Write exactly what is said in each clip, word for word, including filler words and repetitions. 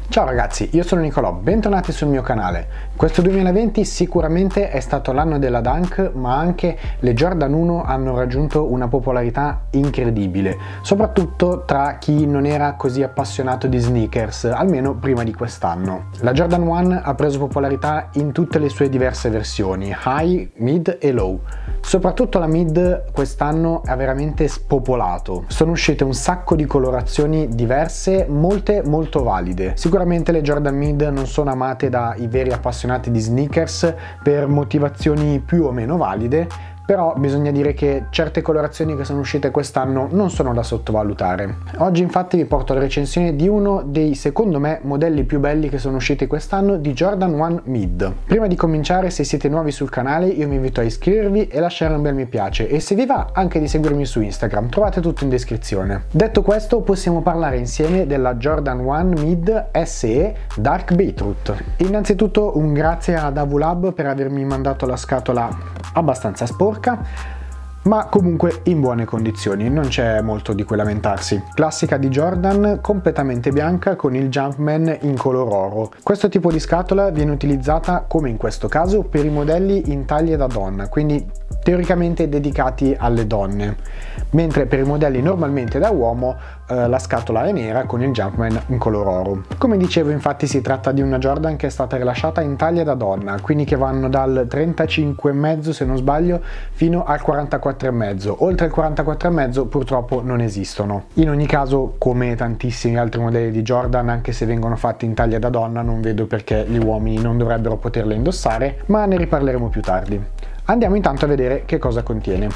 Ciao ragazzi, io sono Nicolò, bentornati sul mio canale. Questo duemilaventi sicuramente è stato l'anno della Dunk, ma anche le Jordan uno hanno raggiunto una popolarità incredibile, soprattutto tra chi non era così appassionato di sneakers, almeno prima di quest'anno. La Jordan uno ha preso popolarità in tutte le sue diverse versioni, high, mid e low. Soprattutto la mid quest'anno ha veramente spopolato. Sono uscite un sacco di colorazioni diverse, molte molto valide. Sicuramente le Jordan mid non sono amate dai veri appassionati di sneakers per motivazioni più o meno valide, però bisogna dire che certe colorazioni che sono uscite quest'anno non sono da sottovalutare. Oggi infatti vi porto la recensione di uno dei, secondo me, modelli più belli che sono usciti quest'anno di Jordan uno Mid. Prima di cominciare, se siete nuovi sul canale, io vi invito a iscrivervi e lasciare un bel mi piace, e se vi va anche di seguirmi su Instagram, trovate tutto in descrizione. Detto questo, possiamo parlare insieme della Jordan uno Mid S E Dark Beetroot. Innanzitutto un grazie ad Avulab per avermi mandato la scatola abbastanza sporca, ma comunque in buone condizioni, non c'è molto di cui lamentarsi. Classica di Jordan, completamente bianca con il Jumpman in color oro. Questo tipo di scatola viene utilizzata, come in questo caso, per i modelli in taglie da donna, quindi teoricamente dedicati alle donne, mentre per i modelli normalmente da uomo eh, la scatola è nera con il Jumpman in color oro. Come dicevo, infatti si tratta di una Jordan che è stata rilasciata in taglia da donna, quindi che vanno dal trentacinque virgola cinque se non sbaglio fino al quarantaquattro virgola cinque. Oltre il quarantaquattro virgola cinque purtroppo non esistono. In ogni caso, come tantissimi altri modelli di Jordan, anche se vengono fatti in taglia da donna, non vedo perché gli uomini non dovrebbero poterle indossare, ma ne riparleremo più tardi. Andiamo intanto a vedere che cosa contiene.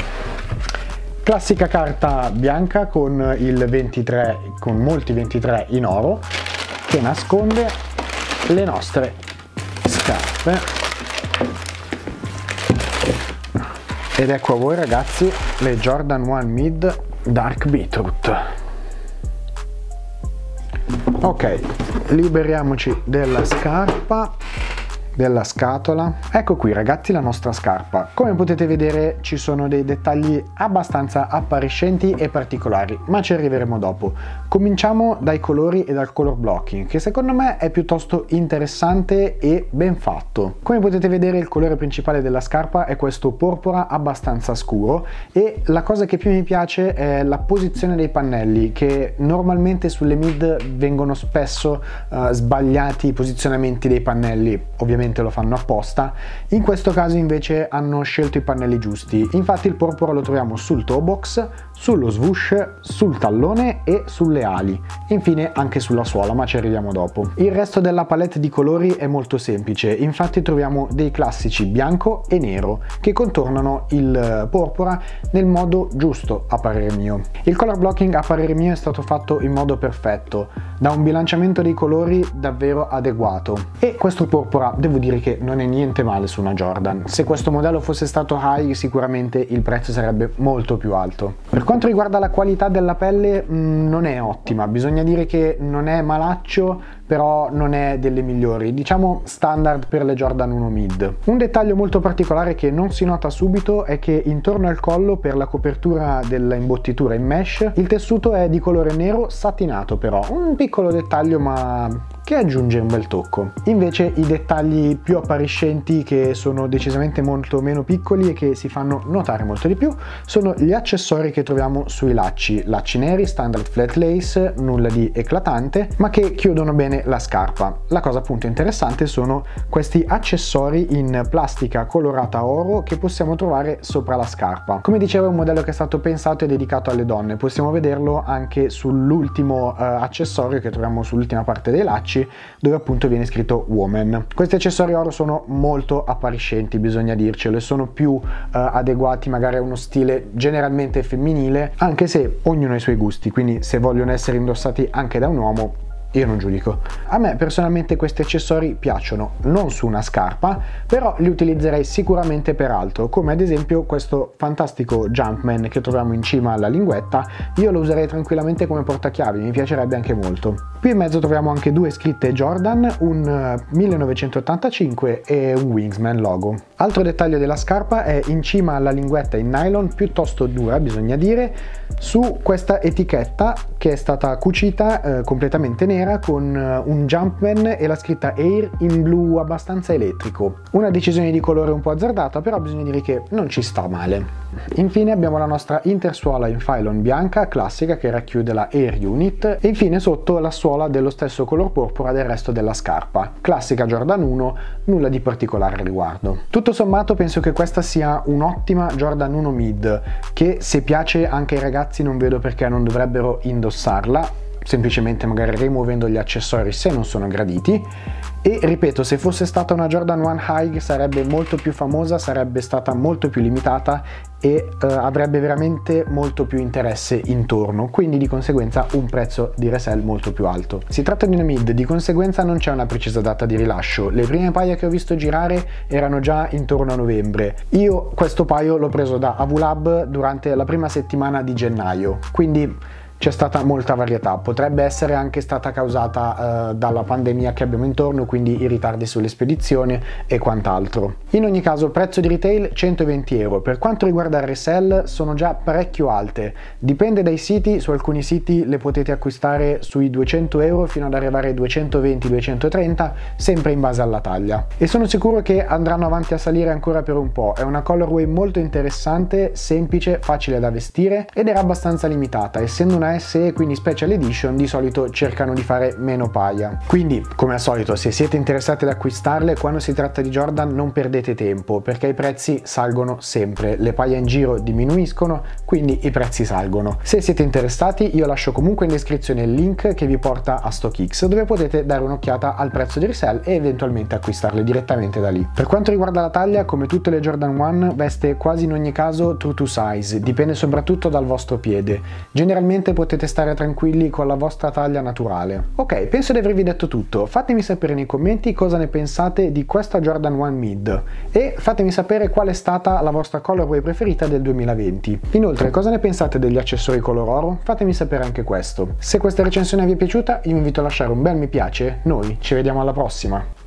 Classica carta bianca con il ventitré, con molti ventitré in oro, che nasconde le nostre scarpe. Ed ecco a voi ragazzi le Jordan uno Mid Dark Beetroot. Ok, liberiamoci della scarpa, della scatola. Ecco qui ragazzi la nostra scarpa. Come potete vedere ci sono dei dettagli abbastanza appariscenti e particolari, ma ci arriveremo dopo. Cominciamo dai colori e dal color blocking, che secondo me è piuttosto interessante e ben fatto. Come potete vedere il colore principale della scarpa è questo porpora abbastanza scuro, e la cosa che più mi piace è la posizione dei pannelli, che normalmente sulle mid vengono spesso uh, sbagliati i posizionamenti dei pannelli, ovviamente lo fanno apposta. In questo caso invece hanno scelto i pannelli giusti. Infatti il porpora lo troviamo sul toe box, sullo swoosh, sul tallone e sulle ali, e infine anche sulla suola, ma ci arriviamo dopo. Il resto della palette di colori è molto semplice, infatti troviamo dei classici bianco e nero che contornano il porpora nel modo giusto a parere mio. Il color blocking a parere mio è stato fatto in modo perfetto, da un bilanciamento dei colori davvero adeguato, e questo porpora devo dire che non è niente male su una Jordan. Se questo modello fosse stato high sicuramente il prezzo sarebbe molto più alto. Per quanto riguarda la qualità della pelle mh, non è ottima, bisogna dire che non è malaccio, però non è delle migliori, diciamo standard per le Jordan uno Mid. Un dettaglio molto particolare che non si nota subito è che intorno al collo, per la copertura dell'imbottitura in mesh, il tessuto è di colore nero satinato, però un piccolo dettaglio ma che aggiunge un bel tocco. Invece i dettagli più appariscenti, che sono decisamente molto meno piccoli e che si fanno notare molto di più, sono gli accessori che troviamo sui lacci, lacci neri, standard flat lace, nulla di eclatante, ma che chiudono bene la scarpa. La cosa appunto interessante sono questi accessori in plastica colorata oro che possiamo trovare sopra la scarpa. Come dicevo, è un modello che è stato pensato e dedicato alle donne, possiamo vederlo anche sull'ultimo uh, accessorio che troviamo sull'ultima parte dei lacci, dove appunto viene scritto woman. Questi accessori oro sono molto appariscenti, bisogna dircelo, e sono più uh, adeguati magari a uno stile generalmente femminile, anche se ognuno ha i suoi gusti, quindi se vogliono essere indossati anche da un uomo io non giudico. A me personalmente questi accessori piacciono, non su una scarpa, però li utilizzerei sicuramente per altro, come ad esempio questo fantastico Jumpman che troviamo in cima alla linguetta. Io lo userei tranquillamente come portachiavi, mi piacerebbe anche molto. Qui in mezzo troviamo anche due scritte Jordan, un millenovecentottantacinque e un Wingsman logo. Altro dettaglio della scarpa è in cima alla linguetta in nylon, piuttosto dura bisogna dire, su questa etichetta che è stata cucita eh, completamente nera, nera con un Jumpman e la scritta Air in blu abbastanza elettrico. Una decisione di colore un po' azzardata, però bisogna dire che non ci sta male. Infine abbiamo la nostra intersuola in Phylon bianca classica che racchiude la Air Unit e infine sotto la suola dello stesso color porpora del resto della scarpa. Classica Jordan uno, nulla di particolare al riguardo. Tutto sommato penso che questa sia un'ottima Jordan uno Mid che, se piace anche ai ragazzi, non vedo perché non dovrebbero indossarla, semplicemente magari rimuovendo gli accessori se non sono graditi. E ripeto, se fosse stata una Jordan uno High sarebbe molto più famosa, sarebbe stata molto più limitata e eh, avrebbe veramente molto più interesse intorno, quindi di conseguenza un prezzo di resell molto più alto. Si tratta di una mid, di conseguenza non c'è una precisa data di rilascio. Le prime paia che ho visto girare erano già intorno a novembre. Io questo paio l'ho preso da Avulab durante la prima settimana di gennaio, quindi c'è stata molta varietà. Potrebbe essere anche stata causata eh, dalla pandemia che abbiamo intorno, quindi i ritardi sulle spedizioni e quant'altro. In ogni caso, prezzo di retail centoventi euro. Per quanto riguarda il resell sono già parecchio alte, dipende dai siti. Su alcuni siti le potete acquistare sui duecento euro fino ad arrivare ai duecentoventi duecentotrenta, sempre in base alla taglia, e sono sicuro che andranno avanti a salire ancora per un po'. È una colorway molto interessante, semplice, facile da vestire ed era abbastanza limitata, essendo una S E, quindi Special Edition, di solito cercano di fare meno paia. Quindi, come al solito, se siete interessati ad acquistarle, quando si tratta di Jordan non perdete tempo, perché i prezzi salgono sempre, le paia in giro diminuiscono, quindi i prezzi salgono. Se siete interessati, io lascio comunque in descrizione il link che vi porta a StockX, dove potete dare un'occhiata al prezzo di resell e eventualmente acquistarle direttamente da lì. Per quanto riguarda la taglia, come tutte le Jordan uno, veste quasi in ogni caso true to size, dipende soprattutto dal vostro piede. Generalmente potete stare tranquilli con la vostra taglia naturale. Ok, penso di avervi detto tutto. Fatemi sapere nei commenti cosa ne pensate di questa Jordan uno Mid e fatemi sapere qual è stata la vostra colorway preferita del duemilaventi. Inoltre, cosa ne pensate degli accessori color oro? Fatemi sapere anche questo. Se questa recensione vi è piaciuta, io vi invito a lasciare un bel mi piace. Noi ci vediamo alla prossima!